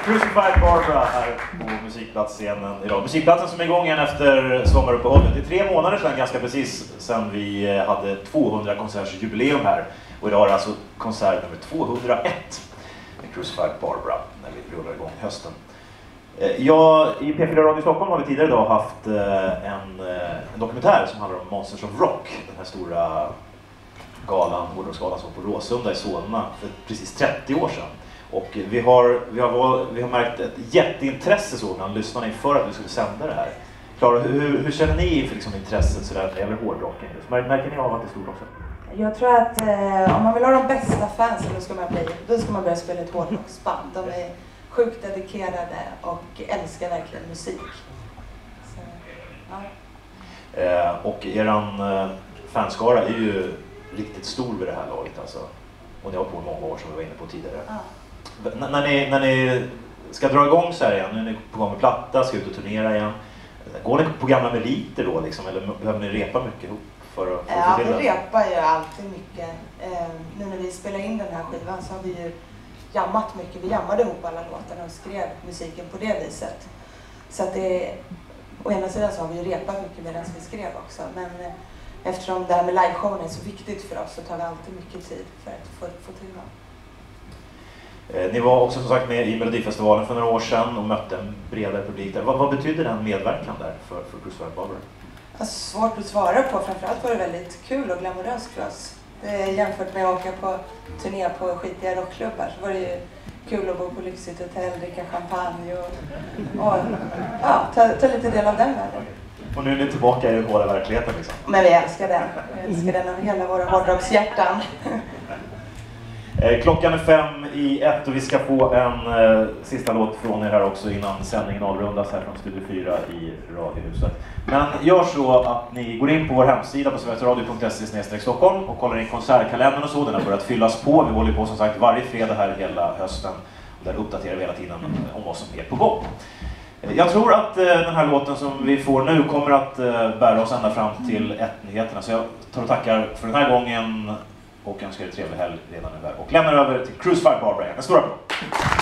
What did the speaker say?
Crucified Barbara här på musikplatsscenen idag. Musikplatsen som är igång igen efter sommaruppehållet. Det är 3 månader sedan, ganska precis, sedan vi hade 200 konsertsjubileum här. Och idag är det alltså konsert nummer 201 med Crucified Barbara när vi rullar igång hösten. I P4 Radio Stockholm har vi tidigare idag haft en dokumentär som handlar om Monsters of Rock. Den här stora galan, hårdrocksgalan som på Råsunda i Solna för precis 30 år sedan. Och vi har märkt ett jätteintresse så bland lyssnarna inför att vi skulle sända det här. Klara, hur känner ni inför liksom intresset sådär när det gäller hårdrocken? Märker ni av att det är stort också? Jag tror att om man vill ha de bästa fansen då ska man börja spela ett hårdrocksband. De är sjukt dedikerade och älskar verkligen musik. Så, ja. Och eran fanskara är ju riktigt stor vid det här laget alltså. Och ni har på många år som vi var inne på tidigare. Ja. När ni ska dra igång så här igen, nu är ni på gång med platta, ska ut och turnera igen. Går ni på gamla meriter då liksom, eller behöver ni repa mycket ihop för att Ja, vi repar ju alltid mycket. Nu när vi spelar in den här skivan så har vi ju jammat mycket. Vi jammade ihop alla låtarna och skrev musiken på det viset. Så att å ena sidan så har vi ju repat mycket medan vi skrev också. Men eftersom det här med liveshowen är så viktigt för oss så tar vi alltid mycket tid för att få till det. Ni var också som sagt med i Melodifestivalen för några år sedan och mötte en bredare publik där. Vad betyder den medverkan där för Crucified Barbara? Svårt att svara på. Framförallt var det väldigt kul och glamoröst för oss. Jämfört med att åka på turné på skitiga rockklubbar så var det ju kul att bo på lyxigt hotell, dricka champagne och ta lite del av den världen. Och nu är ni tillbaka i den hårda verkligheten liksom. Men vi älskar den. Vi älskar den av hela våra hårdrockshjärtan. Klockan är 5:01 och vi ska få en sista låt från er här också innan sändningen avrundas här från Studio 4 i Radiohuset. Men gör så att ni går in på vår hemsida på sverigesradio.se/Stockholm och kollar in konsertkalendern och så. Den har börjat fyllas på. Vi håller på som sagt varje fredag här hela hösten. Och där uppdaterar vi hela tiden om vad som är på gång. Jag tror att den här låten som vi får nu kommer att bära oss ända fram till 1-nyheterna. Så jag tar och tackar för den här gången och önskar er trevlig helg redan nu. Och lämnar över till Crucified Barbara. En stor applåd!